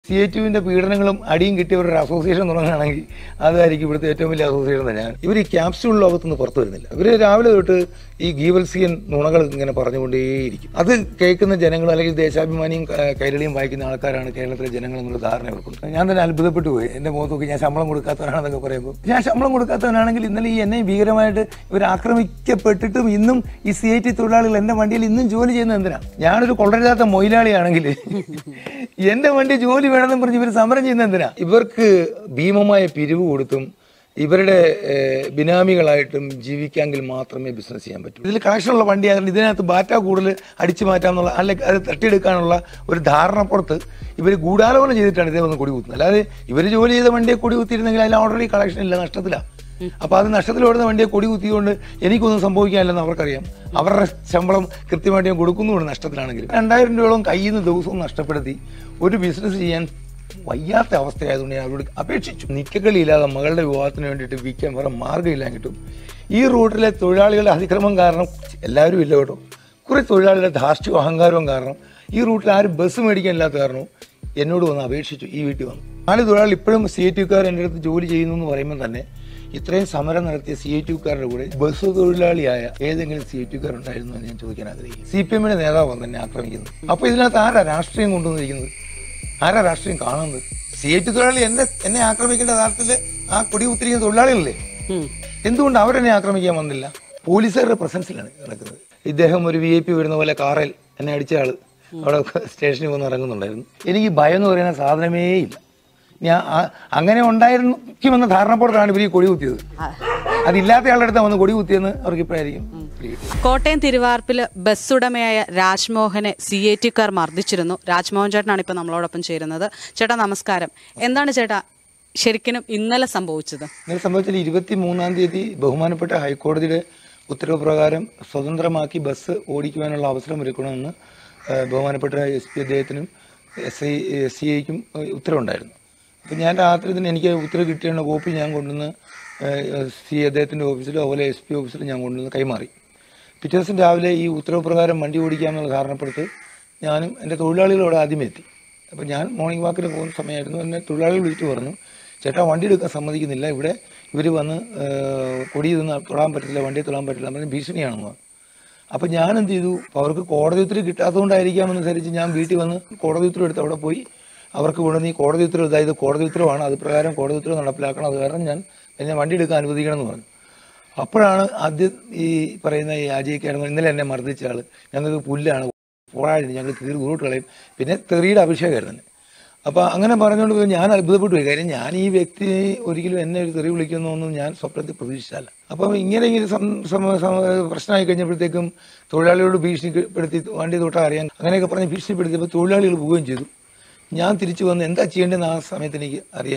CA2-ന്റെ പീഡനങ്ങളും അടിയും കിട്ടിയ ഒരു അസോസിയേഷൻ തുടങ്ങുകയാണെങ്കിൽ അതായിരിക്കും ഇവിടുത്തെ ഏറ്റവും വലിയ അസോസിയേഷൻ തന്നെയാണ്. ഇവർ ഈ ക്യാപ്സ്യൂൾ ലോകത്തുനിന്ന് പുറത്തു വരുന്നില്ല. ഇവർ രാവിലെ തൊട്ട് ഈ ഗീവൽസിയൻ നുണകൾ ഇങ്ങനെ പറഞ്ഞുകൊണ്ടേയിരിക്കും. അത് കേൾക്കുന്ന ജനങ്ങൾ അല്ലെങ്കിൽ ദേശാഭിമാനിയും കൈരളിയും വായിക്കുന്ന ആൾക്കാരാണ് കേരളത്തിലെ ജനങ്ങൾ എന്നുള്ള ധാരണ ഇവർക്കുണ്ട്. ഞാൻ തന്നെ അത്ഭുതപ്പെട്ടു പോയി. എൻ്റെ മുഖത്ത് നോക്കി ഞാൻ ശമ്പളം കൊടുക്കാത്തവനാണെന്നൊക്കെ പറയുമ്പോൾ, ഞാൻ ശമ്പളം കൊടുക്കാത്തവനാണെങ്കിൽ ഇന്നലെ ഈ എന്നെ ഭീകരമായിട്ട് ഇവർ ആക്രമിക്കപ്പെട്ടിട്ടും ഇന്നും ഈ CIT തൊഴിലാളികൾ എൻ്റെ വണ്ടിയിൽ ഇന്നും ജോലി ചെയ്യുന്നത് എന്തിനാണ്? ഞാനൊരു കൊള്ളരുതാത്ത മൊയിലാളിയാണെങ്കിൽ എൻ്റെ വണ്ടി ജോലി വേണമെന്ന് പറഞ്ഞ് ഇവർ സമരം ചെയ്യുന്നത് എന്തിനാ? ഇവർക്ക് ഭീമമായ പിരിവ് കൊടുത്തും ഇവരുടെ ബിനാമികളായിട്ടും ജീവിക്കാമെങ്കിൽ മാത്രമേ ബിസിനസ് ചെയ്യാൻ പറ്റൂ. ഇതിൽ കളക്ഷനുള്ള വണ്ടി ആയതുകൊണ്ട് ഇതിനകത്ത് ബാറ്റ കൂടുതൽ അടിച്ചു മാറ്റാമെന്നുള്ള അല്ലെങ്കിൽ അത് തട്ടിയെടുക്കാനുള്ള ഒരു ധാരണപ്പുറത്ത് ഇവർ ഗൂഢാലോചന ചെയ്തിട്ടാണ് ഇതേ ഒന്ന് കൊടി കുത്തുന്നത്. അല്ലാതെ ഇവർ ജോലി ചെയ്ത വണ്ടിയെ കൊടി കുത്തിയിരുന്നെങ്കിൽ അതിൽ ഓൾറെഡി കളക്ഷൻ ഇല്ല, നഷ്ടത്തിലാണ്. അപ്പോൾ അത് നഷ്ടത്തിലോടുന്ന വണ്ടിയെ കൊടി കുത്തിയതുകൊണ്ട് എനിക്കൊന്നും സംഭവിക്കാനില്ലെന്ന് അവർക്കറിയാം. അവരുടെ ശമ്പളം കൃത്യമായിട്ട് ഞാൻ കൊടുക്കുന്നുണ്ട് നഷ്ടത്തിലാണെങ്കിലും. 2000 രൂപയോളം കയ്യിൽ നിന്ന് ദിവസവും നഷ്ടപ്പെടുത്തി ഒരു ബിസിനസ് ചെയ്യാൻ വയ്യാത്ത അവസ്ഥയായതുകൊണ്ട് ഞാൻ അവരോട് അപേക്ഷിച്ചു. നിക്കക്കളിയില്ലാതെ മകളുടെ വിവാഹത്തിന് വേണ്ടിയിട്ട് വിൽക്കാൻ വേറെ മാർഗ്ഗമില്ല കിട്ടും. ഈ റൂട്ടിലെ തൊഴിലാളികളുടെ അതിക്രമം കാരണം, എല്ലാവരും ഇല്ല കേട്ടോ, കുറേ തൊഴിലാളികളുടെ ധാർഷ്ട്യവും അഹങ്കാരവും കാരണം ഈ റൂട്ടിൽ ആരും ബസ് മേടിക്കാനില്ലാത്ത കാരണവും എന്നോട് വന്ന് അപേക്ഷിച്ചു. ഈ വീട്ടിൽ വന്നു 4 തൊഴിലാളികൾ ഇപ്പോഴും CIT-കാർ എൻ്റെ അടുത്ത് ജോലി ചെയ്യുന്നു എന്ന് പറയുമ്പോൾ തന്നെ ഇത്രയും സമരം നടത്തിയ CIT-കാരുടെ കൂടെ ബസ് തൊഴിലാളിയായ ഏതെങ്കിലും CIT-കാരുണ്ടായിരുന്നു എന്ന് ഞാൻ ചോദിക്കാൻ ആഗ്രഹിക്കുന്നു. CPM-ന്റെ നേതാവാണ് തന്നെ ആക്രമിക്കുന്നത്. അപ്പോൾ ഇതിനകത്ത് ആരാ രാഷ്ട്രീയം കൊണ്ടുവന്നിരിക്കുന്നത്? ആരാ രാഷ്ട്രീയം കാണുന്നത്? CIT തൊഴിലാളി എന്നെ ആക്രമിക്കേണ്ട യഥാർത്ഥത്തിൽ ആ കൊടി കുത്തിരിക്കുന്ന തൊഴിലാളികളല്ലേ? എന്തുകൊണ്ട് അവരെന്നെ ആക്രമിക്കാൻ വന്നില്ല? പോലീസുകാരുടെ പ്രസൻസിലാണ് നടക്കുന്നത്. ഇദ്ദേഹം ഒരു VIP വരുന്ന പോലെ കാറിൽ എന്നെ അടിച്ച ആള് അവിടെ സ്റ്റേഷനിൽ വന്ന് ഇറങ്ങുന്നുണ്ടായിരുന്നു. എനിക്ക് ഭയം എന്ന് പറയുന്ന സാധനമേ ഇല്ല. ഞാൻ അങ്ങനെ ഉണ്ടായിരിക്കുമെന്ന ധാരണപ്പുറത്താണ് ഇവർ ഈ കൊടി കുത്തിയത്. അതില്ലാത്ത ആളുടെ അടുത്ത് വന്ന് കൊടി കുത്തിയെന്ന് അവർക്ക് ഇപ്പോഴായിരിക്കും. കോട്ടയം തിരുവാർപ്പില് ബസ് ഉടമയായ രാജ്മോഹനെ CIT-കാർ മർദ്ദിച്ചിരുന്നു. രാജ്മോഹൻ ചേട്ടനാണ് ഇപ്പൊ നമ്മളോടൊപ്പം ചേരുന്നത്. ചേട്ടാ നമസ്കാരം. എന്താണ് ചേട്ടാ ശരിക്കും ഇന്നലെ സംഭവിച്ചത്? ഇന്നലെ സംഭവിച്ചാൽ 23-ാം തീയതി ബഹുമാനപ്പെട്ട ഹൈക്കോടതിയുടെ ഉത്തരവ് പ്രകാരം സ്വതന്ത്രമാക്കി ബസ് ഓടിക്കുവാനുള്ള അവസരം ഒരുക്കണമെന്ന് ബഹുമാനപ്പെട്ട SP അദ്ദേഹത്തിനും SCIക്കും ഉത്തരവുണ്ടായിരുന്നു. അപ്പോൾ ഞാൻ രാത്രി തന്നെ എനിക്ക് ഉത്തരവ് കിട്ടിയുള്ള കോപ്പി ഞാൻ കൊണ്ടുവന്ന് അദ്ദേഹത്തിൻ്റെ ഓഫീസിലും അതുപോലെ SP ഓഫീസിലും ഞാൻ കൊണ്ടുവന്ന് കൈമാറി. പിറ്റേ ദിവസം രാവിലെ ഈ ഉത്തരവ് പ്രകാരം വണ്ടി ഓടിക്കാമെന്നുള്ള ധാരണപ്പെടുത്ത് ഞാനും എൻ്റെ തൊഴിലാളികളോട് ആദ്യമേ എത്തി. അപ്പോൾ ഞാൻ മോർണിംഗ് വാക്കിന് പോകുന്ന സമയമായിരുന്നു. എന്നെ തൊഴിലാളികൾ വിളിച്ചു പറഞ്ഞു, ചേട്ടാ വണ്ടി എടുക്കാൻ സമ്മതിക്കുന്നില്ല, ഇവിടെ ഇവർ വന്ന് കൊടി ഇതൊന്നും തൊടാൻ പറ്റില്ല, വണ്ടി തൊടാൻ പറ്റില്ല, പറഞ്ഞ് ഭീഷണിയാണെന്ന് പറഞ്ഞു. അപ്പോൾ ഞാൻ എന്ത് ചെയ്തു, അവർക്ക് കോടതി ഉത്തരവ് കിട്ടാത്തതുകൊണ്ടായിരിക്കാമെന്ന് ധരിച്ച് ഞാൻ വീട്ടിൽ വന്ന് കോടതി ഉത്തരവ് എടുത്ത് അവിടെ പോയി അവർക്ക് കൊണ്ടുവന്ന് ഈ കോടതി ഉത്തരവ്, അതായത് കോടതി ഉത്തരവാണ്, അത് പ്രകാരം കോടതി ഉത്തരവ് നടപ്പിലാക്കണം, അത് കാരണം ഞാൻ വണ്ടി എടുക്കാൻ അനുവദിക്കണം എന്ന് പറഞ്ഞു. അപ്പോഴാണ് ആദ്യം ഈ പറയുന്ന ഈ അജയ്ക്കായിരുന്നു ഇന്നലെ എന്നെ മർദ്ദിച്ച ആൾ, ഞങ്ങൾക്ക് പുല്ലാണ്, പോഴായിരുന്നു, ഞങ്ങൾ കീറി ഉരുട്ട് കളയും, പിന്നെ തെറിയുടെ അഭിഷേകമായിരുന്നു തന്നെ. അപ്പോൾ അങ്ങനെ പറഞ്ഞുകൊണ്ട് പോയി ഞാൻ അത്ഭുതപ്പെട്ടു പോയി. കാര്യം ഞാൻ ഈ വ്യക്തി ഒരിക്കലും എന്നെ ഒരു തെറി വിളിക്കുന്നൊന്നും ഞാൻ സ്വപ്നത്തിൽ പ്രതീക്ഷിച്ചല്ല. അപ്പം ഇങ്ങനെ പ്രശ്നമായി കഴിഞ്ഞപ്പോഴത്തേക്കും തൊഴിലാളികളോട് ഭീഷണിപ്പെടുത്തി വണ്ടി തൊട്ടാൽ അറിയാൻ അങ്ങനെയൊക്കെ പറഞ്ഞ് ഭീഷണിപ്പെടുത്തിയപ്പോൾ തൊഴിലാളികൾ പോവുകയും ചെയ്തു. ഞാൻ തിരിച്ചു വന്ന് എന്താ ചെയ്യേണ്ടതെന്ന് ആ സമയത്ത് എനിക്ക്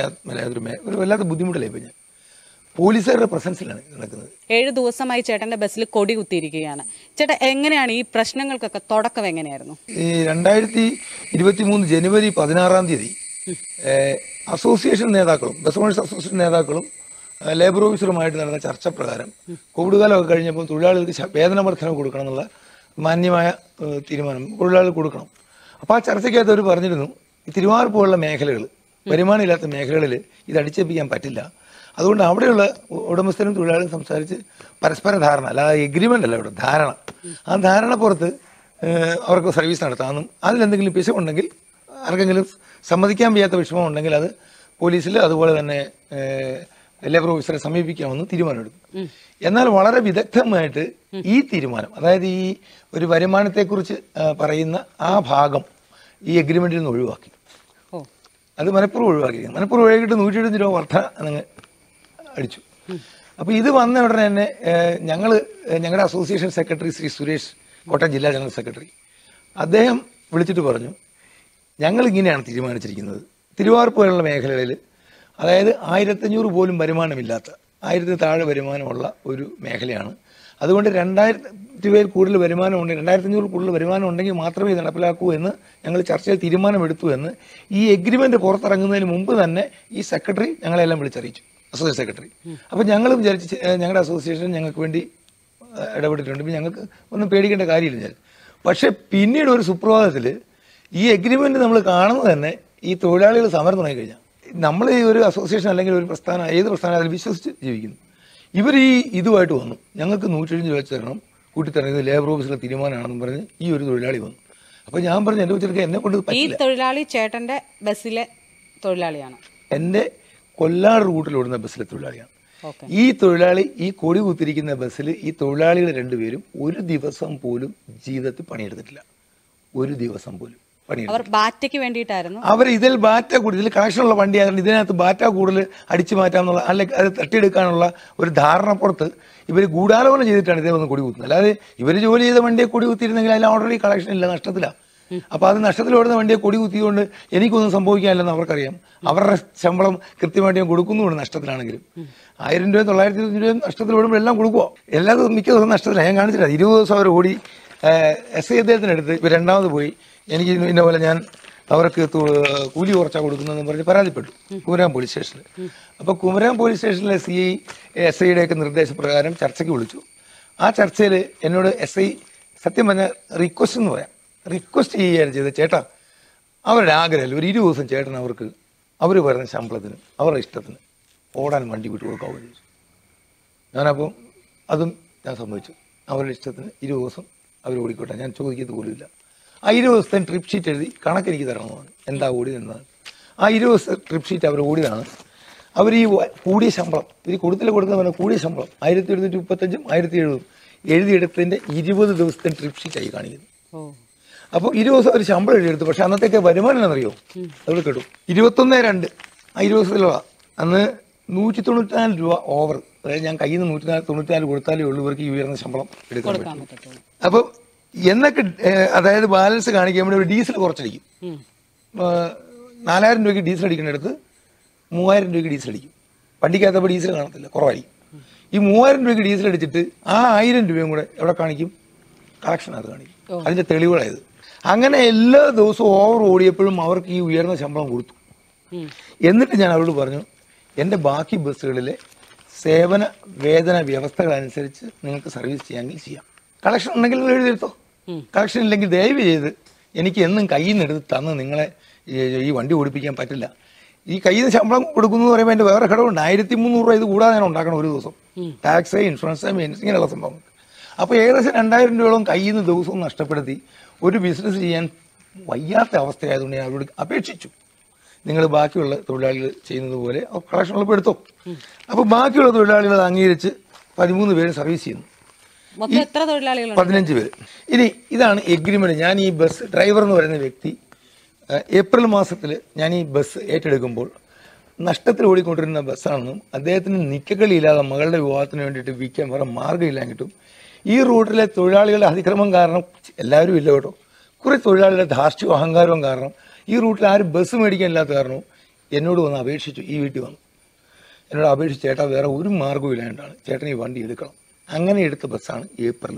ഒരു വല്ലാത്ത ബുദ്ധിമുട്ടല്ലേ. ഇപ്പം ഞാൻ പോലീസുകാരുടെ പ്രസൻസിലാണ് നടക്കുന്നത്. 7 ദിവസമായി ചേട്ടന്റെ ബസ്സിൽ കൊടി കുത്തിയിരിക്കുകയാണ്. ചേട്ടാ എങ്ങനെയാണ് ഈ പ്രശ്നങ്ങൾക്കൊക്കെ തുടക്കം എങ്ങനെയായിരുന്നു? ഈ 2023 ജനുവരി 16-ാം തീയതി അസോസിയേഷൻ നേതാക്കളും ബസ് ഓണേഴ്സ് അസോസിയേഷൻ നേതാക്കളും ലേബർ ഓഫീസറുമായിട്ട് നടന്ന ചർച്ച പ്രകാരം കോവിഡ് കാലമൊക്കെ കഴിഞ്ഞപ്പോൾ തൊഴിലാളികൾക്ക് വേതന വർധന കൊടുക്കണം എന്നുള്ള മാന്യമായ തീരുമാനം തൊഴിലാളികൾ കൊടുക്കണം. അപ്പോൾ ആ ചർച്ചയ്ക്കകത്ത് അവർ പറഞ്ഞിരുന്നു, ഈ തിരുവാർപ്പ് പോലുള്ള മേഖലകൾ, വരുമാനമില്ലാത്ത മേഖലകളിൽ ഇത് അടിച്ചേൽപ്പിക്കാൻ പറ്റില്ല, അതുകൊണ്ട് അവിടെയുള്ള ഉടമസ്ഥരും തൊഴിലാളികളും സംസാരിച്ച് പരസ്പര ധാരണ, അല്ലാതെ എഗ്രിമെൻ്റ് അല്ല, ഇവിടെ ധാരണ, ആ ധാരണ പുറത്ത് അവർക്ക് സർവീസ് നടത്താമെന്നും അതിലെന്തെങ്കിലും പിശകുണ്ടെങ്കിൽ ആർക്കെങ്കിലും സമ്മതിക്കാൻ വയ്യാത്ത വിഷമം ഉണ്ടെങ്കിൽ അത് പോലീസിൽ അതുപോലെ തന്നെ ലേബർ ഓഫീസറെ സമീപിക്കാമെന്ന് തീരുമാനമെടുത്തു. എന്നാൽ വളരെ വിദഗ്ധമായിട്ട് ഈ തീരുമാനം, അതായത് ഈ ഒരു വരുമാനത്തെക്കുറിച്ച് പറയുന്ന ആ ഭാഗം ഈ എഗ്രിമെൻറ്റിൽ നിന്ന് ഒഴിവാക്കി. അത് മനഃപൂർവ്വം ഒഴിവാക്കി. മനഃപൂർവ്വം ഒഴിവാക്കിയിട്ട് 125 രൂപ വർധന എന്നങ്ങ് അടിച്ചു. അപ്പോൾ ഇത് വന്ന ഉടനെ തന്നെ ഞങ്ങളുടെ അസോസിയേഷൻ സെക്രട്ടറി ശ്രീ സുരേഷ്, കോട്ടയം ജില്ലാ ജനറൽ സെക്രട്ടറി, അദ്ദേഹം വിളിച്ചിട്ട് പറഞ്ഞു, ഞങ്ങൾ ഇങ്ങനെയാണ് തീരുമാനിച്ചിരിക്കുന്നത്, തിരുവാർപ്പ് പോലുള്ള മേഖലകളിൽ, അതായത് 1500 പോലും വരുമാനമില്ലാത്ത, 1000 താഴെ വരുമാനമുള്ള ഒരു മേഖലയാണ്, അതുകൊണ്ട് 2000 കൂടുതൽ വരുമാനം ഉണ്ടെങ്കിൽ 2500 കൂടുതൽ വരുമാനം ഉണ്ടെങ്കിൽ മാത്രമേ ഇത് നടപ്പിലാക്കൂ എന്ന് ഞങ്ങൾ ചർച്ചയിൽ തീരുമാനമെടുത്തു എന്ന് ഈ എഗ്രിമെൻ്റ് പുറത്തിറങ്ങുന്നതിന് മുമ്പ് തന്നെ ഈ സെക്രട്ടറി ഞങ്ങളെല്ലാം വിളിച്ചറിയിച്ചു, അസോസിയേഷൻ സെക്രട്ടറി. അപ്പോൾ ഞങ്ങൾ വിചാരിച്ച് ഞങ്ങളുടെ അസോസിയേഷൻ ഞങ്ങൾക്ക് വേണ്ടി ഇടപെട്ടിട്ടുണ്ട്, ഞങ്ങൾക്ക് ഒന്നും പേടിക്കേണ്ട കാര്യമില്ല. പക്ഷേ പിന്നീട് ഒരു സുപ്രഭാതത്തിൽ ഈ എഗ്രിമെൻ്റ് നമ്മൾ കാണുന്നത് തന്നെ ഈ തൊഴിലാളികൾ സമരം തുടങ്ങിക്കഴിഞ്ഞാൽ നമ്മൾ ഈ ഒരു അസോസിയേഷൻ അല്ലെങ്കിൽ ഒരു പ്രസ്ഥാനം ഏത് പ്രസ്ഥാനം അതിൽ വിശ്വസിച്ച് ജീവിക്കുന്നു. ഇവർ ഈ ഇതുമായിട്ട് വന്നു, ഞങ്ങൾക്ക് 170 രൂപ വെച്ച് തരണം, കൂട്ടിത്തരണം, ഇത് ലേബർ ഓഫീസിലെ തീരുമാനമാണെന്ന് പറഞ്ഞ് ഈ ഒരു തൊഴിലാളി വന്നു. അപ്പോൾ ഞാൻ പറഞ്ഞു എൻ്റെ കൊച്ചിലൊക്കെ എന്നെ കൊണ്ട് ഈ തൊഴിലാളി ചേട്ടൻ്റെ ബസ്സിലെ തൊഴിലാളിയാണ്, എൻ്റെ കൊല്ലാട് റൂട്ടിലോടുന്ന ബസ്സിലെ തൊഴിലാളിയാണ്. ഈ തൊഴിലാളി ഈ കൊടി കുത്തിരിക്കുന്ന ബസ്സിൽ ഈ തൊഴിലാളികൾ രണ്ടുപേരും ഒരു ദിവസം പോലും ജീവിതത്തിൽ പണിയെടുത്തിട്ടില്ല. ഒരു ദിവസം പോലും ബാറ്റയ്ക്ക് വേണ്ടിയിട്ടായിരുന്നു അവർ ഇതിൽ ബാറ്റ കൂടുതൽ ഇതിൽ കണക്ഷനുള്ള വണ്ടി ആയതുകൊണ്ട് ഇതിനകത്ത് ബാറ്റ കൂടുതൽ അടിച്ചു മാറ്റാമെന്നുള്ള അല്ലെങ്കിൽ അത് തട്ടിയെടുക്കാനുള്ള ഒരു ധാരണപ്പുറത്ത് ഇവർ ഗൂഢാലോചന ചെയ്തിട്ടാണ് ഇതേ വന്ന് കൊടി കുത്തുന്നത്. അല്ലാതെ ഇവർ ജോലി ചെയ്ത വണ്ടിയെ കൊടി കുത്തിയിരുന്നെങ്കിൽ അതിൽ ഓൾറെഡി കളക്ഷൻ ഇല്ല, നഷ്ടത്തിലാണ്. അപ്പോൾ അത് നഷ്ടത്തിലോടുന്ന വണ്ടിയെ കൊടി കുത്തിയതുകൊണ്ട് എനിക്കൊന്നും സംഭവിക്കാനില്ലെന്ന് അവർക്കറിയാം. അവരുടെ ശമ്പളം കൃത്യമായിട്ട് ഞാൻ കൊടുക്കുന്നുണ്ട് നഷ്ടത്തിലാണെങ്കിലും. 1000 രൂപയും 920 രൂപയും നഷ്ടത്തിലോടുമ്പോൾ എല്ലാം കൊടുക്കുമോ? എല്ലാ ദിവസം മിക്ക ദിവസം നഷ്ടത്തിലാണ്. ഞാൻ കാണിച്ചില്ല, 20 ദിവസം അവർ ഓടി SI അദ്ദേഹത്തിനടുത്ത് ഇവർ രണ്ടാമത് പോയി എനിക്ക് ഇന്ന പോലെ ഞാൻ അവർക്ക് കൂലി കുറച്ചാണ് കൊടുക്കുന്നതെന്ന് പറഞ്ഞ് പരാതിപ്പെട്ടു കുമരകം പോലീസ് സ്റ്റേഷനിൽ. അപ്പോൾ കുമരകം പോലീസ് സ്റ്റേഷനിലെ CI SIയുടെയൊക്കെ നിർദ്ദേശപ്രകാരം ചർച്ചയ്ക്ക് വിളിച്ചു. ആ ചർച്ചയിൽ എന്നോട് SI സത്യം പറഞ്ഞാൽ റിക്വസ്റ്റ് എന്ന് പറയാം, റിക്വസ്റ്റ് ചെയ്യുകയാണ് ചെയ്തത്. ചേട്ടാ അവരുടെ ആഗ്രഹമല്ല, ഒരു 20 ദിവസം ചേട്ടൻ അവർക്ക് അവർ പറയുന്ന ശമ്പളത്തിന് അവരുടെ ഇഷ്ടത്തിന് ഓടാൻ വണ്ടി വിട്ടു കൊടുക്കാവുക ചോദിച്ചു. ഞാനപ്പോൾ അതും ഞാൻ സമ്മതിച്ചു. അവരുടെ ഇഷ്ടത്തിന് 20 ദിവസം അവർ ഓടിക്കോട്ടെ, ഞാൻ ചോദിക്കുന്നത് പോലുമില്ല. ആ 20 ദിവസത്തെ ട്രിപ്പ് ഷീറ്റ് എഴുതി കണക്ക് എനിക്ക് തരണമെന്നാണ്, എന്താ ഓടിയത് എന്നാണ്. ആ 20 ദിവസത്തെ ട്രിപ്പ് ഷീറ്റ് അവർ ഓടിയതാണ്. അവർ ഈ കൂടിയ ശമ്പളം ഇത് കൊടുക്കുന്ന പറഞ്ഞാൽ കൂടിയ ശമ്പളം 1735 1770 എഴുതിയെടുത്തതിൻ്റെ 20 ദിവസത്തെ ട്രിപ്പ് ഷീറ്റായി കാണിക്കുന്നു. അപ്പോൾ 20 ദിവസം അവർ ശമ്പളം എഴുതിയെടുത്തു. പക്ഷെ അന്നത്തേക്ക് വരുമാനം എന്നറിയോ? അത് കേട്ടു 21/2 ആ 20 ദിവസത്തിലുള്ള അന്ന് 194 രൂപ ഓവർ. അതായത് ഞാൻ കയ്യിൽ നിന്ന് 194 കൊടുത്താലേ ഉള്ളൂ ഇവർക്ക് ഈ ഉയർന്ന ശമ്പളം എടുക്കാൻ പറ്റും. അപ്പോൾ എന്നൊക്കെ അതായത് ബാലൻസ് കാണിക്കാൻ വേണ്ടി ഒരു ഡീസൽ കുറച്ചടിക്കും. 4000 രൂപയ്ക്ക് ഡീസൽ അടിക്കുന്നിടത്ത് 3000 രൂപയ്ക്ക് ഡീസൽ അടിക്കും. വണ്ടിക്കകത്തപ്പോൾ ഡീസൽ കാണത്തില്ല, കുറവായിരിക്കും. ഈ 3000 രൂപയ്ക്ക് ഡീസൽ അടിച്ചിട്ട് ആ 1000 രൂപയും കൂടെ എവിടെ കാണിക്കും? കളക്ഷനകത്ത് കാണിക്കും. അതിൻ്റെ തെളിവുകളായത്. അങ്ങനെ എല്ലാ ദിവസവും ഓവർ ഓടിയപ്പോഴും അവർക്ക് ഈ ഉയർന്ന ശമ്പളം കൊടുത്തു. എന്നിട്ട് ഞാൻ അവരോട് പറഞ്ഞു, എൻ്റെ ബാക്കി ബസ്സുകളിലെ സേവന വേതന വ്യവസ്ഥകളനുസരിച്ച് നിങ്ങൾക്ക് സർവീസ് ചെയ്യാമെങ്കിൽ ചെയ്യാം. കളക്ഷൻ ഉണ്ടെങ്കിൽ നിങ്ങൾ എഴുതിയെടുത്തോ, കളക്ഷൻ ഇല്ലെങ്കിൽ ദയവ് ചെയ്ത് എനിക്ക് എന്നും കയ്യിൽ നിന്ന് എടുത്ത് തന്ന് നിങ്ങളെ ഈ വണ്ടി ഓടിപ്പിക്കാൻ പറ്റില്ല. ഈ കയ്യിൽ നിന്ന് ശമ്പളം കൊടുക്കുന്നു എന്ന് പറയുമ്പോൾ എൻ്റെ വേറെ ഘടകമുണ്ട്. 1300 രൂപ ഇത് കൂടാതെ ഞാൻ ഉണ്ടാക്കണം ഒരു ദിവസം. ടാക്സ്, ഇൻഷുറൻസ്, മെയിൻ്റെനൻസ്, ഇങ്ങനെയുള്ള സംഭവങ്ങൾ. അപ്പോൾ ഏകദേശം 2000 രൂപയോളം കയ്യിൽ നിന്ന് ദിവസവും നഷ്ടപ്പെടുത്തി ഒരു ബിസിനസ് ചെയ്യാൻ വയ്യാത്ത അവസ്ഥയായതുകൊണ്ട് ഞാൻ അവരോട് അപേക്ഷിച്ചു, നിങ്ങൾ ബാക്കിയുള്ള തൊഴിലാളികൾ ചെയ്യുന്നത് പോലെ കളക്ഷൻ ഉള്ളപ്പോൾ എടുത്തോ. അപ്പോൾ ബാക്കിയുള്ള തൊഴിലാളികൾ അംഗീകരിച്ച് 13 പേര് സർവീസ് ചെയ്യുന്നു. 15 പേര്. ഇനി ഇതാണ് എഗ്രിമെന്റ്. ഞാൻ ഈ ബസ് ഡ്രൈവർ എന്ന് പറയുന്ന വ്യക്തി ഏപ്രിൽ മാസത്തിൽ ഞാൻ ഈ ബസ് ഏറ്റെടുക്കുമ്പോൾ നഷ്ടത്തിൽ ഓടിക്കൊണ്ടിരുന്ന ബസ്സാണെന്നും അദ്ദേഹത്തിന് നിക്കക്കളിയില്ലാതെ മകളുടെ വിവാഹത്തിന് വേണ്ടിയിട്ട് വിൽക്കാൻ വേറെ മാർഗ്ഗമില്ലാഞ്ഞിട്ടും ഈ റൂട്ടിലെ തൊഴിലാളികളുടെ അതിക്രമം കാരണം, എല്ലാവരും ഇല്ല കേട്ടോ, കുറേ തൊഴിലാളികളുടെ ധാർഷ്ട്യവും അഹങ്കാരവും കാരണം ഈ റൂട്ടിൽ ആരും ബസ് മേടിക്കാനില്ലാത്ത കാരണവും എന്നോട് വന്ന് അപേക്ഷിച്ചു. ഈ വീട്ടിൽ വന്നു എന്നോട് അപേക്ഷിച്ച്, ചേട്ടാ വേറെ ഒരു മാർഗ്ഗവും ഇല്ലാണ്ടാണ് ചേട്ടൻ ഈ വണ്ടി എടുക്കണം. അങ്ങനെ എടുത്ത ബസ്സാണ് ഏപ്രിൽ.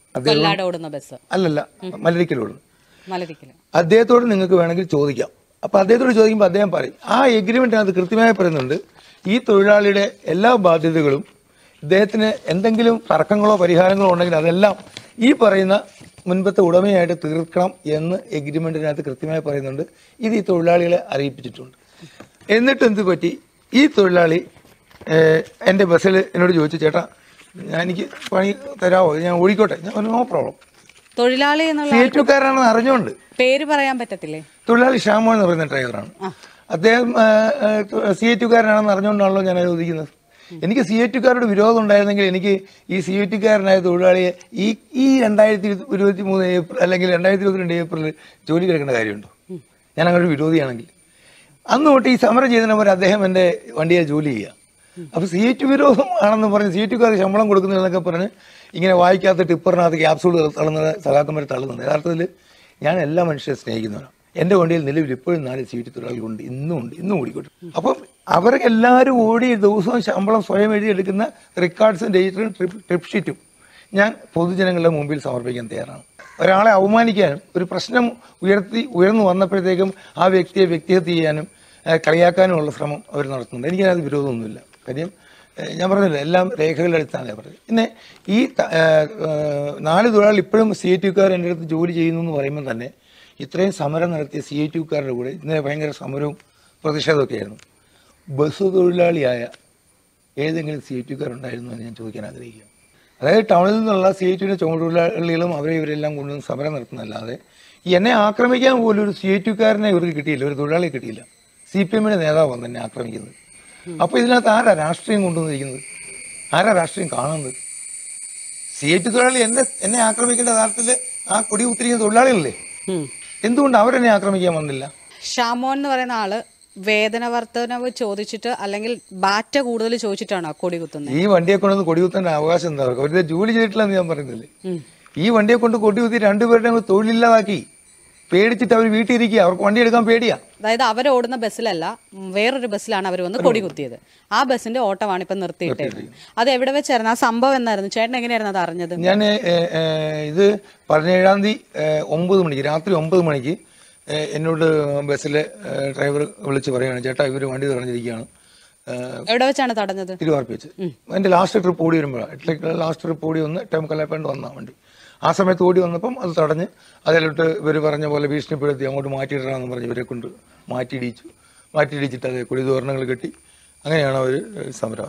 അല്ലല്ല, മലരിക്കലോടുന്നു. അദ്ദേഹത്തോട് നിങ്ങൾക്ക് വേണമെങ്കിൽ ചോദിക്കാം. അപ്പോൾ അദ്ദേഹത്തോട് ചോദിക്കുമ്പോൾ അദ്ദേഹം പറയും, ആ എഗ്രിമെന്റിനകത്ത് കൃത്യമായി പറയുന്നുണ്ട് ഈ തൊഴിലാളിയുടെ എല്ലാ ബാധ്യതകളും ഇദ്ദേഹത്തിന് എന്തെങ്കിലും തർക്കങ്ങളോ പരിഹാരങ്ങളോ ഉണ്ടെങ്കിൽ അതെല്ലാം ഈ പറയുന്ന മുൻപത്തെ ഉടമയായിട്ട് തീർക്കണം എന്ന് എഗ്രിമെന്റിനകത്ത് കൃത്യമായി പറയുന്നുണ്ട്. ഇത് ഈ തൊഴിലാളികളെ അറിയിപ്പിച്ചിട്ടുണ്ട്. എന്നിട്ട് എന്ത് പറ്റി? ഈ തൊഴിലാളി എൻ്റെ ബസ്സിൽ എന്നോട് ചോദിച്ചു, ചേട്ടാ എനിക്ക് പണി തരാമോ, ഞാൻ ഓടിക്കോട്ടെ. ഞാൻ പറഞ്ഞു, നോ പ്രോബ്ലം. തൊഴിലാളി CATUകാരാണെന്ന് അറിഞ്ഞുകൊണ്ട്, പേര് പറയാൻ പറ്റത്തില്ലേ, തൊഴിലാളി ഷാമോൻ എന്ന് പറയുന്ന ഡ്രൈവറാണ്. അദ്ദേഹം CATUകാരനാണെന്ന് അറിഞ്ഞുകൊണ്ടാണല്ലോ ഞാൻ ചോദിക്കുന്നത്. എനിക്ക് CATUകാരോട് വിരോധം ഉണ്ടായിരുന്നെങ്കിൽ എനിക്ക് ഈ CATUകാരനായ തൊഴിലാളിയെ ഈ 2023 ഏപ്രിൽ അല്ലെങ്കിൽ 2022 ഏപ്രിൽ ജോലി കിടക്കേണ്ട കാര്യമുണ്ടോ? ഞാൻ അങ്ങനെ ഒരു വിരോധിയാണെങ്കിൽ അന്ന് തൊട്ട് ഈ സമരം ചെയ്തവരെ അദ്ദേഹം എൻ്റെ വണ്ടിയെ ജോലി ചെയ്യുക. അപ്പോൾ CATU വിരോധം ആണെന്ന് പറഞ്ഞ് CATUകാർക്ക് ശമ്പളം കൊടുക്കുന്നതെന്നൊക്കെ പറഞ്ഞ് ഇങ്ങനെ വായിക്കാത്ത ടിപ്പറിനകത്ത് ക്യാപ്സൂൾ തള്ളുന്നത് സഖാക്കന്മാരെ തള്ളുന്നുണ്ട്. യഥാർത്ഥത്തിൽ ഞാൻ എല്ലാ മനുഷ്യരെ സ്നേഹിക്കുന്നവരാണ്. എൻ്റെ വണ്ടിയിൽ നിലവിൽ ഇപ്പോഴും 4 CATU തൊഴിലാളികളുണ്ട്, ഇന്നും ഓടിക്കോട്ടെ. അപ്പം അവരെല്ലാവരും ഓടി ദിവസവും ശമ്പളം സ്വയം എഴുതിയെടുക്കുന്ന റെക്കോർഡ്സും രജിസ്റ്ററും ട്രിപ്പ് ഷീറ്റും ഞാൻ പൊതുജനങ്ങളുടെ മുമ്പിൽ സമർപ്പിക്കാൻ തയ്യാറാണ്. ഒരാളെ അവമാനിക്കാനും ഒരു പ്രശ്നം ഉയർന്നു വന്നപ്പോഴത്തേക്കും ആ വ്യക്തിയെ വ്യക്തിഹത്യ ചെയ്യാനും കളിയാക്കാനുമുള്ള ശ്രമം അവർ നടത്തുന്നുണ്ട്. എനിക്കതിനകത്ത് വിരോധമൊന്നുമില്ല. കാര്യം ഞാൻ പറഞ്ഞില്ല, എല്ലാം രേഖകളുടെ അടിസ്ഥാനമാണ് പറഞ്ഞത്. പിന്നെ ഈ 4 തൊഴിലാളികൾ ഇപ്പോഴും CATUകാർ എൻ്റെ അടുത്ത് ജോലി ചെയ്യുന്നു എന്ന് പറയുമ്പോൾ തന്നെ ഇത്രയും സമരം നടത്തിയ CITUക്കാരുടെ കൂടെ ഇന്നലെ ഭയങ്കര സമരവും പ്രതിഷേധമൊക്കെ ആയിരുന്നു. ബസ് തൊഴിലാളിയായ ഏതെങ്കിലും CITUക്കാരുണ്ടായിരുന്നു എന്ന് ഞാൻ ചോദിക്കാൻ ആഗ്രഹിക്കുക. അതായത് ടൗണിൽ നിന്നുള്ള CITUവിൻ്റെ തൊഴിലാളികളും ഇവരെല്ലാം കൊണ്ടുവന്ന് സമരം നടത്തുന്നതല്ലാതെ എന്നെ ആക്രമിക്കാൻ പോലും ഒരു CITUക്കാരനെ ഇവർക്ക് കിട്ടിയില്ല, ഒരു തൊഴിലാളിയെ കിട്ടിയില്ല. CPMന്റെ നേതാവാണ് തന്നെ ആക്രമിക്കുന്നത്. അപ്പോൾ ഇതിനകത്ത് ആരാ രാഷ്ട്രീയം കൊണ്ടുവന്നിരിക്കുന്നത്? ആരാ രാഷ്ട്രീയം കാണുന്നത്? CITU തൊഴിലാളി എന്നെ ആക്രമിക്കേണ്ട യഥാർത്ഥത്തിൽ ആ കൊടി കുത്തിരിക്കുന്ന തൊഴിലാളികളല്ലേ? എന്തുകൊണ്ട് അവരെന്നെ ആക്രമിക്കാൻ വന്നില്ല? ഷാമോൻ എന്ന് പറയുന്ന ആള് വേതന വർധനവ് ചോദിച്ചിട്ട് അല്ലെങ്കിൽ ബാറ്റ കൂടുതൽ ചോദിച്ചിട്ടാണോ കൊടി കുത്തുന്നത്? ഈ വണ്ടിയെ കൊണ്ടൊന്ന് കൊടി കുത്തേണ്ട അവകാശം എന്താ? അവരുടെ ജോലി ചെയ്തിട്ടില്ലെന്ന് ഞാൻ പറയുന്നില്ലേ. ഈ വണ്ടിയെ കൊണ്ട് കൊടി കുത്തി രണ്ടുപേരുടെയും തൊഴിലില്ലാതാക്കി. പേടിച്ചിട്ട് അവർ വീട്ടിൽ ഇരിക്കുക. അവർക്ക് വണ്ടി എടുക്കാൻ പേടിയാ. അതായത് അവർ ഓടുന്ന ബസ്സിലല്ല, വേറൊരു ബസ്സിലാണ് അവർ വന്ന് കൊടി കുത്തിയത്. ആ ബസ്സിന്റെ ഓട്ടമാണ് ഇപ്പൊ നിർത്തിയിട്ടത്. അത് എവിടെ വെച്ചായിരുന്നു ആ സംഭവം? എന്നായിരുന്നു ചേട്ടൻ എങ്ങനെയായിരുന്നു അത് അറിഞ്ഞത്? ഞാൻ ഇത് 17-ാം തീയതി 9 മണിക്ക്, രാത്രി 9 മണിക്ക് എന്നോട് ബസ്സിലെ ഡ്രൈവർ വിളിച്ച് പറയുകയാണ്, ചേട്ടാ ഇവർ വണ്ടി തടഞ്ഞിരിക്കുകയാണ്. എവിടെ വെച്ചാണ് തടഞ്ഞത്? തിരുവാർപ്പ് വെച്ച്. എൻ്റെ ലാസ്റ്റ് ട്രിപ്പ് ഓടി വരുമ്പോഴാണ്, ലാസ്റ്റ് ട്രിപ്പ് ഓടി വന്ന് ടൈം കലാപ്പേണ്ട വന്ന വണ്ടി. ആ സമയത്ത് ഓടി വന്നപ്പം അത് തടഞ്ഞ് അതിലോട്ട് ഇവർ പറഞ്ഞ പോലെ ഭീഷണിപ്പെടുത്തി അങ്ങോട്ട് മാറ്റിയിടണമെന്ന് പറഞ്ഞ് ഇവരെ കൊണ്ട് മാറ്റിയിടിച്ചിട്ട് അത് കൊടി തോരണങ്ങൾ കെട്ടി. അങ്ങനെയാണ് അവർ സമരം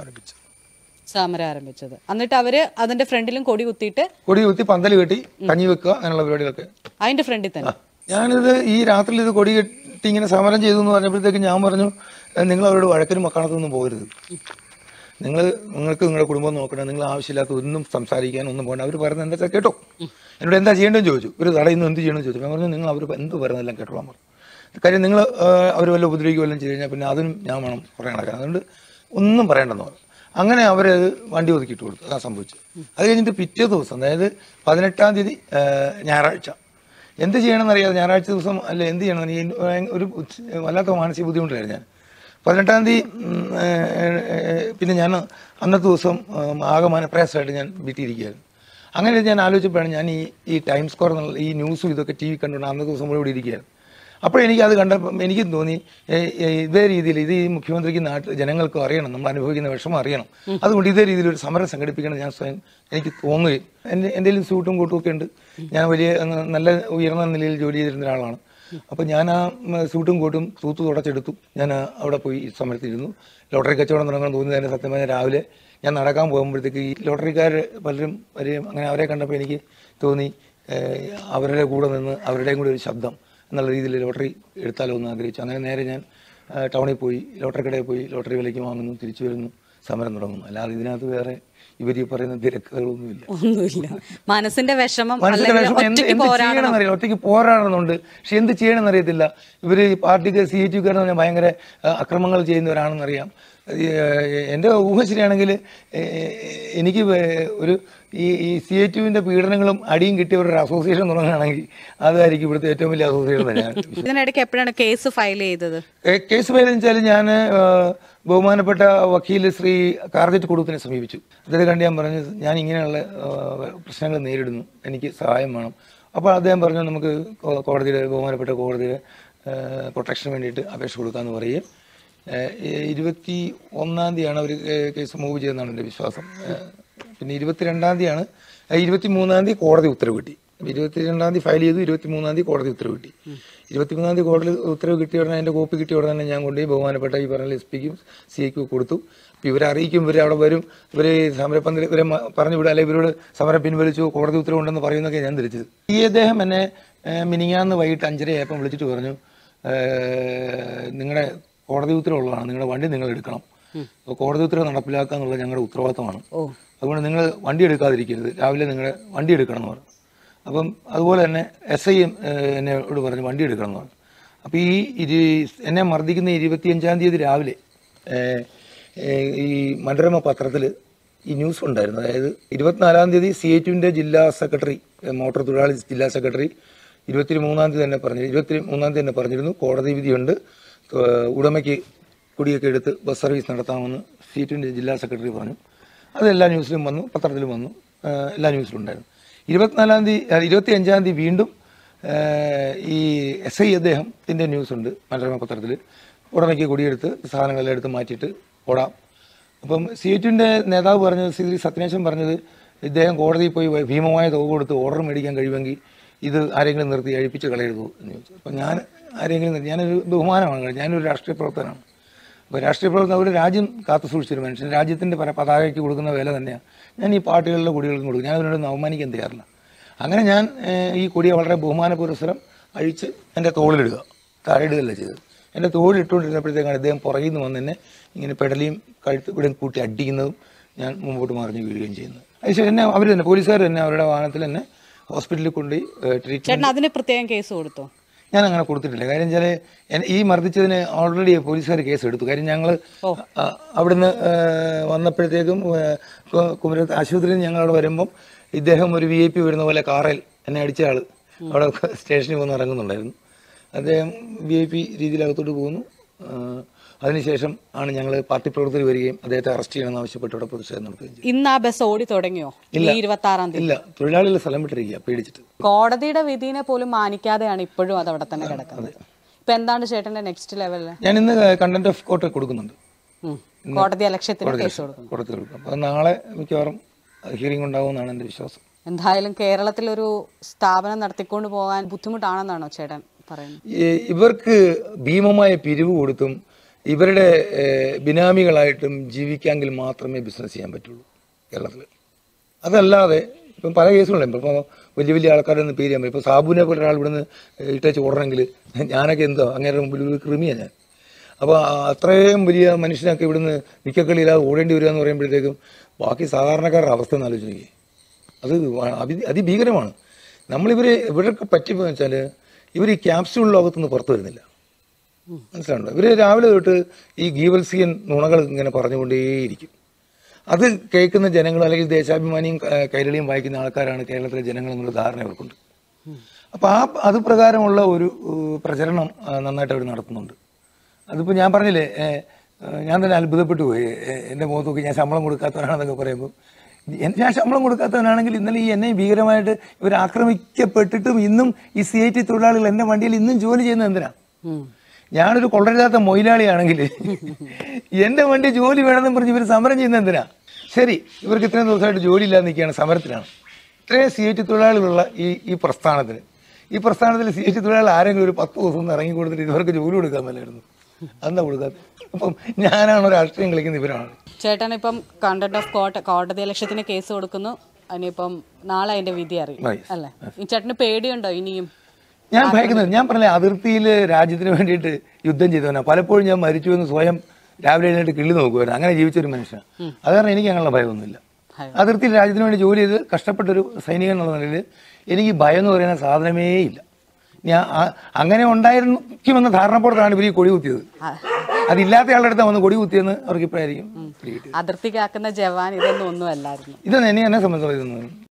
ആരംഭിച്ചത്. എന്നിട്ട് അവര് അതിന്റെ ഫ്രണ്ടിലും കൊടി കുത്തി പന്തൽ കെട്ടി കഞ്ഞി വെക്കുക, അങ്ങനെയുള്ള പരിപാടികളൊക്കെ അതിന്റെ ഫ്രണ്ടിൽ തന്നെ. ഞാനിത് ഈ രാത്രിയിൽ ഇത് കൊടി കെട്ടി ഇങ്ങനെ സമരം ചെയ്തു എന്ന് പറഞ്ഞപ്പോഴത്തേക്ക് ഞാൻ പറഞ്ഞു, നിങ്ങൾ അവരോട് വഴക്കിനും മക്കാണത്തൊന്നും പോകരുത്. നിങ്ങൾക്ക് നിങ്ങളുടെ കുടുംബം നോക്കണം, നിങ്ങൾ ആവശ്യമില്ലാത്ത ഒന്നും സംസാരിക്കാൻ ഒന്നും പോകണ്ട. അവർ പറയുന്നത് എന്താ കേട്ടോ. എന്നോട് എന്താ ചെയ്യേണ്ടതെന്ന് ചോദിച്ചു. ഒരു തടയുന്നു എന്ത് ചെയ്യണമെന്ന് ചോദിച്ചു. ഞാൻ പറഞ്ഞു, നിങ്ങൾ അവർ എന്ത് പറയുന്നതെല്ലാം കേട്ടോളാൻ പറഞ്ഞു. കാര്യം നിങ്ങൾ അവർ വല്ല ഉപദ്രവിക്കുകയെല്ലാം ചെയ്ത് കഴിഞ്ഞാൽ പിന്നെ അതിനും ഞാൻ വേണം കുറേ നടക്കാൻ. അതുകൊണ്ട് ഒന്നും പറയേണ്ടെന്ന് പറഞ്ഞു. അങ്ങനെ അവരത് വണ്ടി ഒതുക്കിയിട്ട് കൊടുത്തു. അതാണ് സംഭവിച്ചത്. അത് കഴിഞ്ഞിട്ട് പിറ്റേ ദിവസം, അതായത് 18-ാം തീയതി ഞായറാഴ്ച, എന്ത് ചെയ്യണമെന്നറിയാതെ ഞായറാഴ്ച ദിവസം അല്ല എന്ത് ചെയ്യണമെന്ന് ഒരു വല്ലാത്ത മാനസിക ബുദ്ധിമുട്ടിലായിരുന്നു ഞാൻ. 18-ാം തീയതി പിന്നെ ഞാൻ അന്നത്തെ ദിവസം ആകമാന പ്രയാസമായിട്ട് ഞാൻ വീട്ടിലിരിക്കുകയായിരുന്നു. അങ്ങനെ ഞാൻ ആലോചിച്ചപ്പോഴാണ് ഞാൻ ഈ ടൈം സ്ക്വയർ എന്നുള്ള ഈ ന്യൂസും ഇതൊക്കെ TV കണ്ടുകൊണ്ട് അന്നത്തെ ദിവസം ഇവിടെ ഇരിക്കുകയായിരുന്നു. അപ്പോഴെനിക്കത് കണ്ടപ്പോൾ എനിക്കും തോന്നി, ഇതേ രീതിയിൽ ഇത് ഈ മുഖ്യമന്ത്രിക്ക് ജനങ്ങൾക്കും അറിയണം, നമ്മൾ അനുഭവിക്കുന്ന വിഷമം അറിയണം. അതുകൊണ്ട് ഇതേ രീതിയിൽ ഒരു സമരം സംഘടിപ്പിക്കണം ഞാൻ സ്വയം എനിക്ക് തോന്നുകയും. എൻ്റെ സൂട്ടും കൂട്ടും ഒക്കെ ഉണ്ട്. ഞാൻ വലിയ നല്ല ഉയർന്ന നിലയിൽ ജോലി ചെയ്തിരുന്ന ഒരാളാണ്. അപ്പോൾ ഞാൻ ആ സൂട്ടും കോട്ടും തൂത്ത് തുടച്ചെടുത്തു. ഞാൻ അവിടെ പോയി സമരത്തിരുന്നു. ലോട്ടറി കച്ചവടം തുടങ്ങാൻ തോന്നിയതിൻ്റെ സത്യമായ രാവിലെ ഞാൻ നടക്കാൻ പോകുമ്പോഴത്തേക്ക് ഈ ലോട്ടറിക്കാർ പലരും വരികയും അങ്ങനെ അവരെ കണ്ടപ്പോൾ എനിക്ക് തോന്നി അവരുടെ കൂടെ നിന്ന് അവരുടെയും കൂടി ഒരു ശബ്ദം എന്നുള്ള രീതിയിൽ ലോട്ടറി എടുത്താലോ എന്ന് ആഗ്രഹിച്ചു. അങ്ങനെ നേരെ ഞാൻ ടൗണിൽ പോയി ലോട്ടറി കടയിൽ പോയി ലോട്ടറി വിലയ്ക്ക് വാങ്ങുന്നു, തിരിച്ചു വരുന്നു, സമരം തുടങ്ങുന്നു. അല്ലാതെ ഇതിനകത്ത് വേറെ ഇവർ ഈ പറയുന്ന തിരക്കുകളൊന്നുമില്ല. മനസ്സിന്റെ വിഷമം ഒറ്റയ്ക്ക് പോരാടുന്നുണ്ട്. പക്ഷെ എന്ത് ചെയ്യണമെന്ന് അറിയത്തില്ല. ഇവർ പാർട്ടിക്ക് CITUക്കാരെന്ന് പറഞ്ഞാൽ ഭയങ്കര അക്രമങ്ങൾ ചെയ്യുന്നവരാണെന്നറിയാം. എൻ്റെ ഊഹ ശരിയാണെങ്കിൽ എനിക്ക് ഒരു ഈ CITUവിൻ്റെ പീഡനങ്ങളും അടിയും കിട്ടിയ ഒരു അസോസിയേഷൻ തുടങ്ങുകയാണെങ്കിൽ അതായിരിക്കും ഇവിടുത്തെ ഏറ്റവും വലിയ അസോസിയേഷൻ തന്നെയാണ്. ഇതിനിടയ്ക്ക് എപ്പോഴാണ് കേസ് ഫയൽ ചെയ്തത്? കേസ് ഫയൽ വെച്ചാൽ ഞാൻ ബഹുമാനപ്പെട്ട വക്കീൽ ശ്രീ കാർജറ്റ് കുടുംബത്തിനെ സമീപിച്ചു. അദ്ദേഹത്തെ കണ്ട് ഞാൻ പറഞ്ഞു, ഞാൻ ഇങ്ങനെയുള്ള പ്രശ്നങ്ങൾ നേരിടുന്നു, എനിക്ക് സഹായം വേണം. അപ്പോൾ അദ്ദേഹം പറഞ്ഞു, നമുക്ക് ബഹുമാനപ്പെട്ട കോടതിയുടെ പ്രൊട്ടക്ഷന് വേണ്ടിയിട്ട് അപേക്ഷ കൊടുക്കാമെന്ന് പറയുകയും 21-ാം തീയതിയാണ് അവർ കേസ് മൂവ് ചെയ്യുന്നതാണ് എൻ്റെ വിശ്വാസം. പിന്നെ 22-ാം തീയതിയാണ് 23-ാം തീയതി കോടതി ഉത്തരവ് കിട്ടി. 22-ാം തീയതി ഫയൽ ചെയ്തു, 23-ാം തീയതി കോടതി ഉത്തരവ് കിട്ടി. 23-ാം തീയതി കോടതി ഉത്തരവ് കിട്ടിയ ഉടനെ അതിൻ്റെ കോപ്പി കിട്ടിയ ഉടനെ തന്നെ ഞാൻ കൊണ്ടുപോയി ബഹുമാനപ്പെട്ട ഈ പറഞ്ഞ SP-ക്കും CIക്കും കൊടുത്തു. അപ്പോൾ ഇവരെ അറിയിക്കും, ഇവർ അവിടെ വരും, ഇവർ സമരപ്പന്തൽ ഇവരെ പറഞ്ഞു വിടുക, അല്ലെങ്കിൽ ഇവരോട് സമരം പിൻവലിച്ചു, കോടതി ഉത്തരവുണ്ടെന്ന് പറയുന്നതൊക്കെ ഞാൻ ധരിച്ചത്. അദ്ദേഹം എന്നെ മിനിങ്ങാന്ന് വൈകിട്ട് 5:30 വിളിച്ചിട്ട് പറഞ്ഞു, നിങ്ങളുടെ കോടതി ഉത്തരവുള്ളതാണ്, നിങ്ങളുടെ വണ്ടി നിങ്ങൾ എടുക്കണം. അപ്പോൾ കോടതി ഉത്തരവ് നടപ്പിലാക്കുക എന്നുള്ളത് ഞങ്ങളുടെ ഉത്തരവാദിത്തമാണ്. അതുകൊണ്ട് നിങ്ങൾ വണ്ടി എടുക്കാതിരിക്കരുത്, രാവിലെ നിങ്ങളുടെ വണ്ടി എടുക്കണം എന്ന് പറഞ്ഞു. അപ്പം അതുപോലെ തന്നെ SI എന്നോട് പറഞ്ഞു വണ്ടി എടുക്കണം എന്ന് പറഞ്ഞു. അപ്പോൾ എന്നെ മർദ്ദിക്കുന്ന 25-ാം തീയതി രാവിലെ ഈ മനോരമ പത്രത്തിൽ ഈ ന്യൂസ് ഉണ്ടായിരുന്നു. അതായത് 24-ാം തീയതി CITUവിൻ്റെ ജില്ലാ സെക്രട്ടറി, മോട്ടോർ തൊഴിലാളി ജില്ലാ സെക്രട്ടറി 23-ാം തീയതി തന്നെ പറഞ്ഞിരുന്നു, കോടതി വിധിയുണ്ട്, ഉടമയ്ക്ക് കുടിയൊക്കെ എടുത്ത് ബസ് സർവീസ് നടത്താമെന്ന് CITUവിൻ്റെ ജില്ലാ സെക്രട്ടറി പറഞ്ഞു. അത് എല്ലാ ന്യൂസിലും വന്നു, പത്രത്തിലും വന്നു, എല്ലാ ന്യൂസിലും ഉണ്ടായിരുന്നു. 25-ാം തീയതി വീണ്ടും ഈ SI അദ്ദേഹത്തിൻ്റെ ന്യൂസുണ്ട് മനോരമ പത്രത്തിൽ, ഉടമയ്ക്ക് കുടിയെടുത്ത് സാധനങ്ങളെല്ലാം എടുത്ത് മാറ്റിയിട്ട് ഓടാം. അപ്പം CITUവിൻ്റെ നേതാവ് പറഞ്ഞത്, ശ്രീ സത്യനേശൻ പറഞ്ഞത്, ഇദ്ദേഹം കോടതിയിൽ പോയി ഭീമമായ തുക കൊടുത്ത് ഓർഡർ മേടിക്കാൻ കഴിയുമെങ്കിൽ ഇത് ആരെങ്കിലും നിർത്തി അഴിപ്പിച്ച് കളയരുതോ എന്ന് ചോദിച്ചു. അപ്പോൾ ഞാൻ ആരെങ്കിലും നിർത്തി, ഞാനൊരു ബഹുമാനമാണ്, ഞാനൊരു രാഷ്ട്രീയ പ്രവർത്തകനാണ്. അപ്പോൾ രാഷ്ട്രീയ പ്രവർത്തനം ഒരു രാജ്യം കാത്തു സൂക്ഷിച്ചൊരു മനുഷ്യൻ, രാജ്യത്തിൻ്റെ പതാകയ്ക്ക് കൊടുക്കുന്ന വില തന്നെയാണ് ഞാൻ ഈ പാർട്ടികളിലെ കൊടികൾക്കും കൊടുക്കും. ഞാൻ അതിനോട് അവമാനിക്കാൻ തയ്യാറില്ല. അങ്ങനെ ഞാൻ ഈ കൊടിയെ വളരെ ബഹുമാന പുരസ്സരം അഴിച്ച് എൻ്റെ തോളിലിടുക, താഴെ ഇടുകയല്ല ചെയ്തത്. എൻ്റെ തോളിലിട്ടുകൊണ്ടിരുന്നപ്പോഴത്തേക്കാണ് ഇദ്ദേഹം പുറകിൽ നിന്ന് വന്ന് എന്നെ ഇങ്ങനെ പെടലിയും കഴുത്ത് ഇവിടെ കൂട്ടി അടിക്കുന്നതും ഞാൻ മുമ്പോട്ട് മറിഞ്ഞ് വീഴുകയും ചെയ്യുന്നത്. അതിനുശേഷം എന്നെ അവർ തന്നെ പോലീസുകാർ തന്നെ അവരുടെ വാഹനത്തിൽ തന്നെ ഹോസ്പിറ്റലിൽ കൊണ്ടുപോയി ട്രീറ്റ്മെൻറ്റ്. അതിന് പ്രത്യേകം കേസ് കൊടുത്തോ? ഞാൻ അങ്ങനെ കൊടുത്തിട്ടില്ല. കാര്യം വെച്ചാൽ ഈ മർദ്ദിച്ചതിന് ഓൾറെഡി പോലീസുകാർ കേസ് എടുത്തു. കാര്യം ഞങ്ങൾ അവിടുന്ന് വന്നപ്പോഴത്തേക്കും കുമരകത്ത് ആശുപത്രിയിൽ ഞങ്ങൾ അവിടെ വരുമ്പം ഇദ്ദേഹം ഒരു VIP വരുന്ന പോലെ കാറിൽ എന്നെ അടിച്ച ആൾ അവിടെ സ്റ്റേഷനിൽ വന്ന് ഇറങ്ങുന്നുണ്ടായിരുന്നു. അദ്ദേഹം VIP രീതിയിൽ അകത്തോട്ട് പോകുന്നു. അതിനുശേഷം ആണ് ഞങ്ങൾ പാർട്ടി പ്രവർത്തകർ വരികയും അദ്ദേഹത്തെ അറസ്റ്റ് ചെയ്യണമെന്ന് ആവശ്യപ്പെട്ട് അവിടെ പ്രതിഷേധം നടത്തുകയും ചെയ്തു. ഇന്ന് ആ ബസ് ഓടി തുടങ്ങിയോ? 26-ാം തീയതി ഇല്ല, തൊഴിലാളികൾ സ്ഥലം വിട്ടിരിക്കുക പേടിച്ചിട്ട്. കോടതിയുടെ വിധിനെ പോലും മാനിക്കാതെയാണ് ഇപ്പോഴും അത് അവിടെ തന്നെ കിടക്കുന്നത്. ഇപ്പൊ എന്താണ് ചേട്ടന്റെ നെക്സ്റ്റ് ലെവലില്? ഞാൻ ഇന്ന് കണ്ടന്റ് ഓഫ് കോർട്ട് കൊടുക്കുന്നുണ്ട്. കോടതി അലക്ഷ്യത്തിന് കേസ് കൊടുക്കും. അപ്പോൾ നാളെ മിക്കവാറും ഹിയറിംഗ് ഉണ്ടാവുമെന്നാണ് എൻ്റെ വിശ്വാസം. എന്തായാലും കേരളത്തിലൊരു സ്ഥാപനം നടത്തിക്കൊണ്ട് പോകാൻ ബുദ്ധിമുട്ടാണെന്നാണോ ചേട്ടൻ പറയുന്നത്? ഇവർക്ക് ഭീമമായ പിരിവ് കൊടുത്തും ഇവരുടെ ബിനാമികളായിട്ടും ജീവിക്കാമെങ്കിൽ മാത്രമേ ബിസിനസ് ചെയ്യാൻ പറ്റുള്ളൂ കേരളത്തിൽ. അതല്ലാതെ ഇപ്പം പല കേസുകളുണ്ട്. ഇപ്പോൾ വലിയ വലിയ ആൾക്കാരുടെ ഒന്ന് പേര് ചെയ്യാൻ പറ്റും. ഇപ്പോൾ സാബുവിനെ പോലെ ഒരാൾ ഇവിടുന്ന് ഇട്ടേച്ച് ഓടണമെങ്കിൽ ഞാനൊക്കെ എന്തോ അങ്ങനെ മുമ്പിൽ ഒരു ക്രിമിയാണ് ഞാൻ. അപ്പോൾ അത്രയും വലിയ മനുഷ്യനൊക്കെ ഇവിടുന്ന് മിക്കക്കളിയില്ലാതെ ഓടേണ്ടി വരിക എന്ന് പറയുമ്പോഴത്തേക്കും ബാക്കി സാധാരണക്കാരുടെ അവസ്ഥ ഒന്ന് ആലോചിക്കുക. അത് അതിഭീകരമാണ്. ഇവരൊക്കെ പറ്റിപ്പോയെന്ന് വെച്ചാൽ ഇവർ ഈ ക്യാപ്സ്യൂൾ ലോകത്തുനിന്ന് പുറത്തു വരുന്നില്ല. മനസ്സിലാണല്ലോ. ഇവർ രാവിലെ തൊട്ട് ഈ ഗീവൽസിയൻ നുണകൾ ഇങ്ങനെ പറഞ്ഞുകൊണ്ടേയിരിക്കും. അത് കേൾക്കുന്ന ജനങ്ങൾ അല്ലെങ്കിൽ ദേശാഭിമാനിയും കൈരളിയും വായിക്കുന്ന ആൾക്കാരാണ് കേരളത്തിലെ ജനങ്ങൾ എന്നുള്ള ധാരണ ഇവർക്കുണ്ട്. അപ്പോൾ അത് പ്രകാരമുള്ള ഒരു പ്രചരണം നന്നായിട്ട് അവർ നടത്തുന്നുണ്ട്. അതിപ്പോൾ ഞാൻ പറഞ്ഞില്ലേ, ഞാൻ തന്നെ അത്ഭുതപ്പെട്ടു പോയി. എൻ്റെ മുഖത്ത് നോക്കി ഞാൻ ശമ്പളം കൊടുക്കാത്തവനാണെന്നൊക്കെ പറയുമ്പോൾ, ഞാൻ ശമ്പളം കൊടുക്കാത്തവനാണെങ്കിൽ ഇന്നലെ ഈ എന്നെ ഭീകരമായിട്ട് ഇവർ ആക്രമിക്കപ്പെട്ടിട്ടും ഇന്നും ഈ CIT തൊഴിലാളികൾ എൻ്റെ വണ്ടിയിൽ ഇന്നും ജോലി ചെയ്യുന്നത് എന്തിനാ? ഞാനൊരു കൊള്ളരുതാത്ത മൊയിലാളിയാണെങ്കിൽ എൻ്റെ വണ്ടി ജോലി വേണമെന്ന് പറഞ്ഞ് ഇവർ സമരം ചെയ്യുന്നത് എന്തിനാ? ശരി, ഇവർക്ക് ഇത്രയും ദിവസമായിട്ട് ജോലി ഇല്ലാതെ നിൽക്കുകയാണ്, സമരത്തിലാണ്. ഇത്രയും CIT തൊഴിലാളികളുള്ള ഈ പ്രസ്ഥാനത്തിൽ CIT തൊഴിലാളികൾ ആരെങ്കിലും ഒരു 10 ദിവസം ഒന്ന് ഇറങ്ങി കൊടുത്തിട്ട് ഇവർക്ക് ജോലി കൊടുക്കാൻ മേലായിരുന്നു. അതെന്താ കൊടുക്കാത്ത? അപ്പം ഞാനാണോ രാഷ്ട്രീയം കളിക്കുന്ന ഇവരാണ്. ചേട്ടൻ ഇപ്പം കണ്ടന്റ് ഓഫ് കോടതി അലക്ഷ്യത്തിന് കേസ് കൊടുക്കുന്നു. അതിനിപ്പം നാളെ അതിന്റെ വിധി അറിയും അല്ലേ? ഈ ചേട്ടന് പേടിയുണ്ടോ ഇനിയും? ഞാൻ ഭയക്കുന്നത്, ഞാൻ പറഞ്ഞ അതിർത്തിയിൽ രാജ്യത്തിന് വേണ്ടിയിട്ട് യുദ്ധം ചെയ്തവനാ. പലപ്പോഴും ഞാൻ മരിച്ചു എന്ന് സ്വയം രാവിലെ എഴുന്നേറ്റ് കിള്ളി നോക്കുമായിരുന്നു. അങ്ങനെ ജീവിച്ചൊരു മനുഷ്യനാണ്. അത് കാരണം എനിക്ക് അങ്ങനെയുള്ള ഭയമൊന്നുമില്ല. അതിർത്തിയിൽ രാജ്യത്തിന് വേണ്ടി ജോലി ചെയ്ത് കഷ്ടപ്പെട്ടൊരു സൈനികൻ എന്നുള്ള നിലയിൽ എനിക്ക് ഭയം എന്ന് പറയുന്ന സാധനമേ ഇല്ല. ഞാൻ അങ്ങനെ ഉണ്ടായിരിക്കുമെന്ന ധാരണപ്പോഴത്താണ് ഇവർ ഈ കൊടി കുത്തിയത്. അതില്ലാത്ത ആളുടെ അടുത്ത് വന്ന് കൊടി കുത്തിയെന്ന് അവർക്ക് ഇപ്പോഴായിരിക്കും. അതിർത്തി കാക്കുന്ന ജവാൻ ഇതൊന്നും ഒന്നുമല്ലായിരുന്നു. ഇതൊന്നും എന്നെ സംബന്ധിച്ചിടത്തോളം